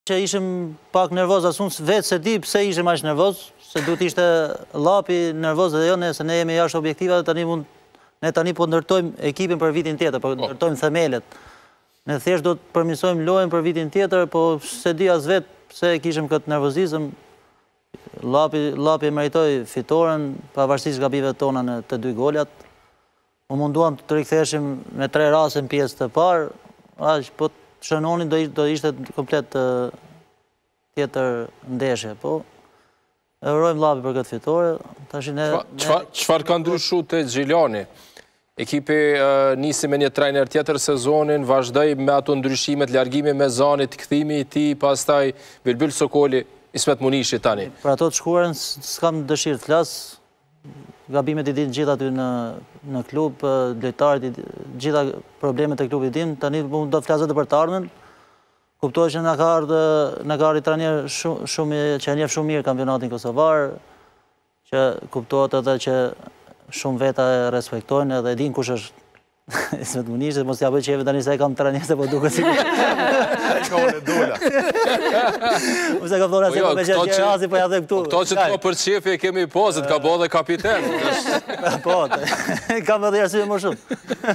Që ishim pak nervoz, asun vetë se di pse ishim aq nervoz, se duhet ishte Llapi nervoz dhe jo ne, se ne jemi jashtë objektiva dhe ne tani po ndërtojmë ekipin për vitin tjetër, po ndërtojmë themelet. Ne thjesht do të përmirësojmë lojën për vitin tjetër, po se di as vetë pse kishim këtë nervozizëm. Llapi e meritoi fitoren, pavarësisht gabimeve tona në të dy golat. U munduam të riktheheshim me 3 raste në pjesë të parë, aq po shënonin do ishte komplet tjetër ndeshje, po e urojmë Llapi për këtë fitore. Çfarë ka ndryshuar te Xhilani? Ekipi nisi me një trajner tjetër sezonin, vazhdoi me ato ndryshimet, largimi me Zanit, kthimi i tij, pastaj Bilbil Sokoli, Ismet Munishi tani. Për ato të shkuarën s'kam dëshirë të flas. Gabimet i din gjithë aty në klub, lojtarët, gjitha problemet e klubit din. Tani do të flasë edhe për të ardhmen. Kuptohet që na ka ardhur trajner shumë që e njeh shumë mirë kampionatin kosovar, që kuptohet edhe që shumë veta e respektojnë edhe din kush është Ismet Munishi, mos ja bëj çeve tani se e kam trajner se po duket si Dola. Ose ka thonë se me Gjergjazi po ja dhe këtu. Këto që të për qefi e kemi pozit, ka bo dhe kapiten. Po, kam edhe arsye më shumë.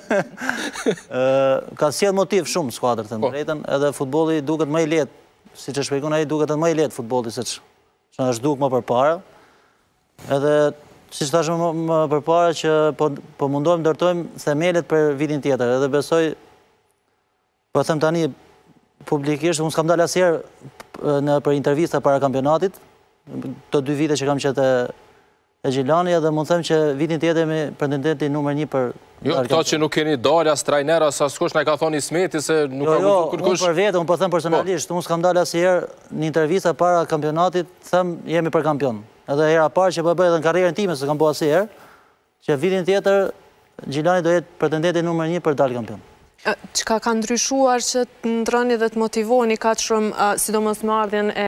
Ka sjell motiv shumë skuadrë të drejtën, edhe futbolli duket më i lehtë, siç e shpjegon ai, duket më i lehtë futbolli se ç'na është duk më përpara. Edhe siç thashë më përpara që po mundohem ndërtojmë themelet për vitin tjetër, edhe besoj, po them tani publikisht, unë s'kam dalë asnjëherë për intervista para kampionatit, të 2 vite që kam qenë te Xhilani, edhe mund them që vitin tjetër jemi pretendenti numër 1 për. Jo, këto që nuk keni dalë as trajner as askush na ka thonë Ismeti se nuk ka vënë kërkush. Unë për vete, unë po them personalisht, unë s'kam dalë asnjëherë në intervista para kampionatit, them jemi për kampion. Edhe hera parë që po bëj edhe në karrierën time, se kam bërë asnjëherë, që vitin tjetër Xhilani do jetë pretendenti numër 1 për dalë kampion. Çka ka ndryshuar që të ndroni dhe të motivoni kaq shumë, sidomos me ardhjen e